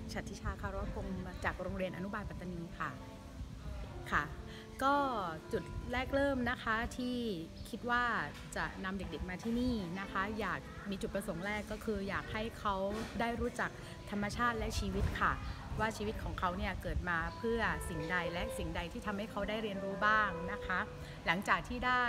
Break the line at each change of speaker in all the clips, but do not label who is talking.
ฉัตรทิชาคารวพงศ์จากโรงเรียนอนุบาลปัตตานีค่ะค่ะก็จุดแรกเริ่มนะคะที่คิดว่าจะนำเด็กๆมาที่นี่นะคะอยากมีจุดประสงค์แรกก็คืออยากให้เขาได้รู้จักธรรมชาติและชีวิตค่ะว่าชีวิตของเขาเนี่ยเกิดมาเพื่อสิ่งใดและสิ่งใดที่ทำให้เขาได้เรียนรู้บ้างนะคะหลังจากที่ได้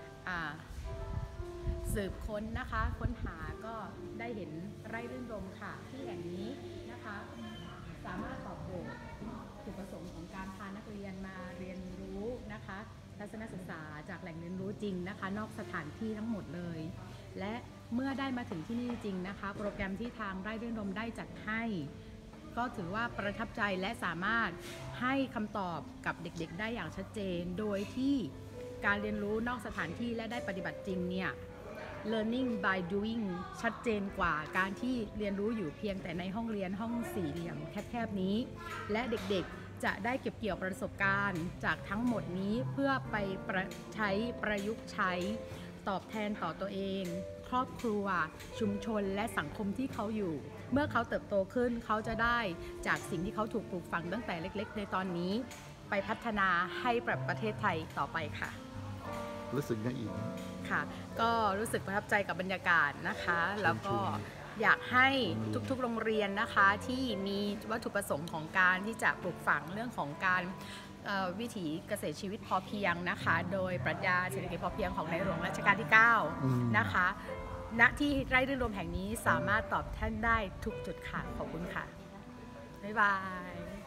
สืบค้นนะคะค้นหาก็ได้เห็นไร่รื่นรมค่ะที่แห่งนี้นะคะสามารถตอบโจทย์จุดประสงค์ของการพานักเรียนมาเรียนรู้นะคะทัศนศึกษาจากแหล่งเรียนรู้จริงนะคะนอกสถานที่ทั้งหมดเลยและเมื่อได้มาถึงที่นี่จริงนะคะโปรแกรมที่ทางไร่รื่นรมได้จัดให้ก็ถือว่าประทับใจและสามารถให้คำตอบกับเด็กๆได้อย่างชัดเจนโดยที่การเรียนรู้นอกสถานที่และได้ปฏิบัติจริงเนี่ยlearning by doing ชัดเจนกว่าการที่เรียนรู้อยู่เพียงแต่ในห้องเรียนห้องสี่เหลี่ยมแคบๆนี้และเด็กๆจะได้เก็บเกี่ยวประสบการณ์จากทั้งหมดนี้เพื่อไปประยุกต์ใช้ตอบแทนต่อตัวเองครอบครัวชุมชนและสังคมที่เขาอยู่เมื่อเขาเติบโตขึ้นเขาจะได้จากสิ่งที่เขาถูกปลูกฝังตั้งแต่เล็กๆในตอนนี้ไปพัฒนาให้ประเทศไทยต่อไปค่ะ
รู้สึกยังอีก
ค่ะก็รู้สึกประทับใจกับบรรยากาศนะคะแล้วก็อยากให้ทุกๆโรงเรียนนะคะที่มีวัตถุประสงค์ของการที่จะปลูกฝังเรื่องของการวิถีเกษตรชีวิตพอเพียงนะคะโดยปรัชญาเศรษฐกิจพอเพียงของในหลวงรัชกาลที่9นะคะณที่ไร่รื่นรมแห่งนี้สามารถตอบแทนได้ทุกจุดค่ะขอบคุณค่ะบ๊ายบาย